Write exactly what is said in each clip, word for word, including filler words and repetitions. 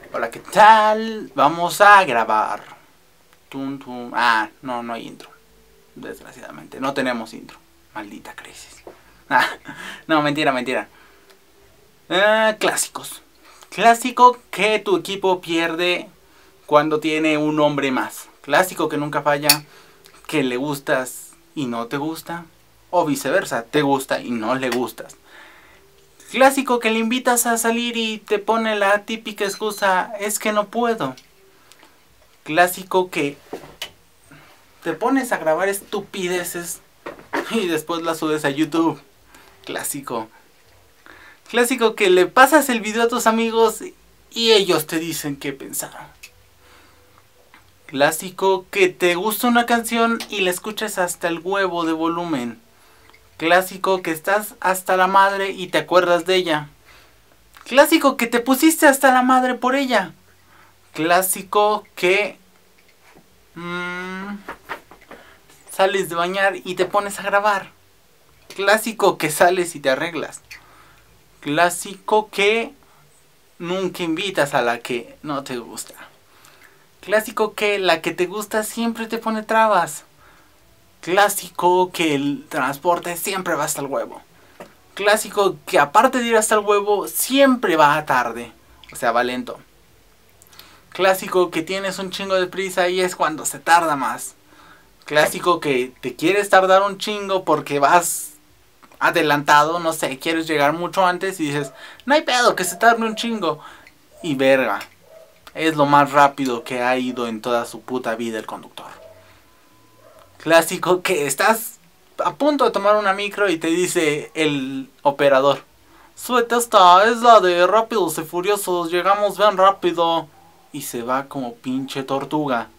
Hola, ¿qué tal? Vamos a grabar. Tum, tum. Ah, no, no hay intro. Desgraciadamente, no tenemos intro. Maldita crisis. Ah, no, mentira, mentira. Ah, clásicos. Clásico que tu equipo pierde cuando tiene un hombre más. Clásico que nunca falla. Que le gustas y no te gusta. O viceversa, te gusta y no le gustas. Clásico que le invitas a salir y te pone la típica excusa, es que no puedo. Clásico que te pones a grabar estupideces y después las subes a YouTube. Clásico. Clásico que le pasas el video a tus amigos y ellos te dicen qué pensaron. Clásico que te gusta una canción y la escuchas hasta el huevo de volumen. Clásico que estás hasta la madre y te acuerdas de ella. Clásico que te pusiste hasta la madre por ella. Clásico que mmm, sales de bañar y te pones a grabar. Clásico que sales y te arreglas. Clásico que nunca invitas a la que no te gusta. Clásico que la que te gusta siempre te pone trabas. Clásico que el transporte siempre va hasta el huevo. Clásico que aparte de ir hasta el huevo siempre va tarde. O sea, va lento. Clásico que tienes un chingo de prisa y es cuando se tarda más. Clásico que te quieres tardar un chingo porque vas adelantado, no sé, quieres llegar mucho antes y dices, no hay pedo, que se tarde un chingo. Y verga, es lo más rápido que ha ido en toda su puta vida el conductor. Clásico que estás a punto de tomar una micro y te dice el operador, súbete esta, es la de Rápidos y Furiosos, llegamos bien rápido. Y se va como pinche tortuga.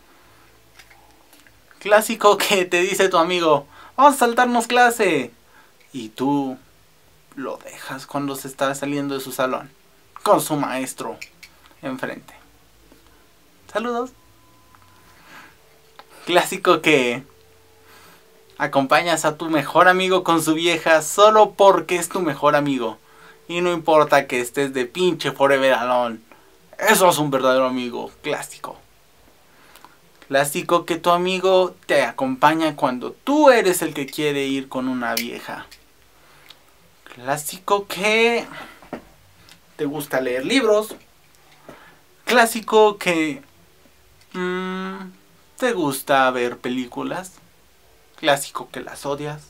Clásico que te dice tu amigo, vamos a saltarnos clase. Y tú lo dejas cuando se está saliendo de su salón con su maestro enfrente. Saludos. Clásico que acompañas a tu mejor amigo con su vieja solo porque es tu mejor amigo. Y no importa que estés de pinche forever alone. Eso es un verdadero amigo. Clásico. Clásico que tu amigo te acompaña cuando tú eres el que quiere ir con una vieja. Clásico que te gusta leer libros. Clásico que mmm, te gusta ver películas. Clásico que las odias.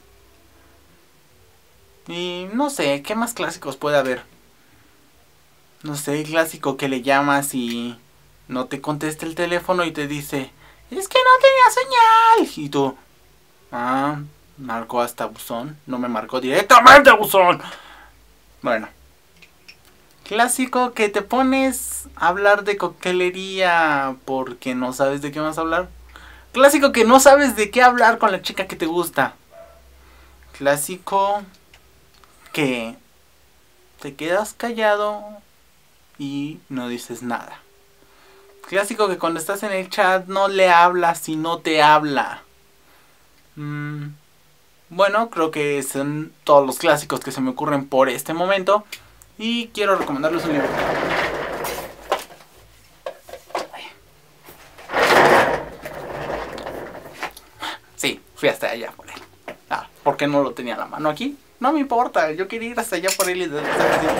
Y no sé, ¿qué más clásicos puede haber? No sé, clásico que le llamas y no te contesta el teléfono y te dice, es que no tenía señal. Y tú, ah, marcó hasta buzón, no me marcó directamente a buzón. Bueno. Clásico que te pones a hablar de coctelería porque no sabes de qué vas a hablar. Clásico que no sabes de qué hablar con la chica que te gusta. Clásico que te quedas callado y no dices nada. Clásico que cuando estás en el chat no le hablas y no te habla. Mm, bueno, creo que son todos los clásicos que se me ocurren por este momento. Y quiero recomendarles un libro. Sí, fui hasta allá por él. Ah, ¿por qué no lo tenía a la mano aquí? No me importa, yo quería ir hasta allá por él y de...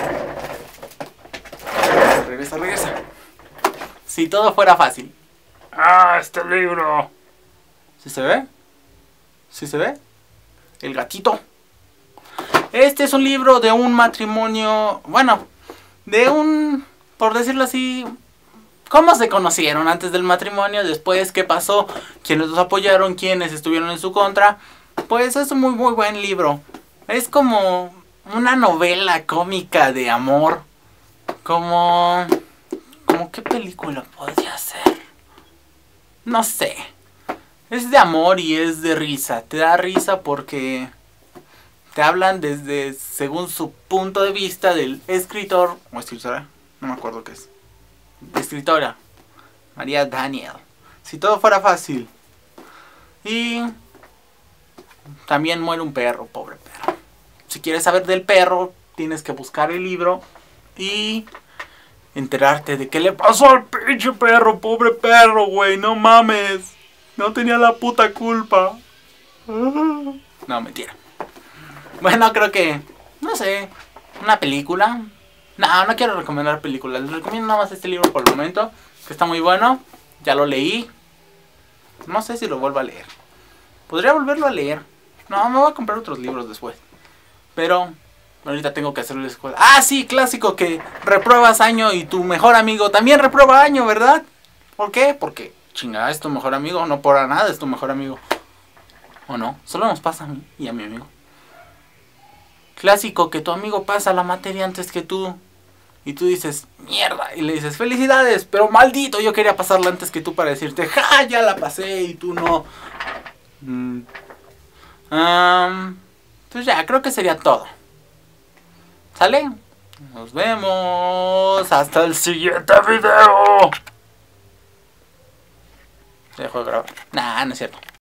Regresa, regresa. Si todo fuera fácil. ¡Ah, este libro! ¿Sí se ve? ¿Sí se ve? El gatito. Este es un libro de un matrimonio... Bueno, de un... Por decirlo así... ¿Cómo se conocieron antes del matrimonio? Después, ¿qué pasó? ¿Quiénes los apoyaron? ¿Quiénes estuvieron en su contra? Pues es un muy muy buen libro. Es como una novela cómica de amor. Como... Como ¿qué película podría ser? No sé. Es de amor y es de risa. Te da risa porque te hablan desde, según su punto de vista del escritor o escritora, no me acuerdo qué es. Escritora María Daniel. Si todo fuera fácil. Y también muere un perro, pobre perro. Si quieres saber del perro, tienes que buscar el libro y enterarte de qué le pasó al pinche perro, pobre perro, güey, no mames. No tenía la puta culpa. No, mentira. Bueno, creo que, no sé, una película. No, no quiero recomendar películas. Les recomiendo nada más este libro por el momento, que está muy bueno. Ya lo leí. No sé si lo vuelvo a leer. Podría volverlo a leer. No, me voy a comprar otros libros después. Pero ahorita tengo que hacerlo en la escuela. Ah, sí, clásico, que repruebas año y tu mejor amigo también reprueba año, ¿verdad? ¿Por qué? Porque, chinga, es tu mejor amigo. No por nada es tu mejor amigo. ¿O no? Solo nos pasa a mí y a mi amigo. Clásico, que tu amigo pasa la materia antes que tú. Y tú dices, mierda. Y le dices, felicidades, pero maldito, yo quería pasarla antes que tú para decirte, ja, ya la pasé y tú no. Mm. Um, pues ya, creo que sería todo. ¿Sale? Nos vemos. Hasta el siguiente video. Dejo de grabar. Nah, no es cierto.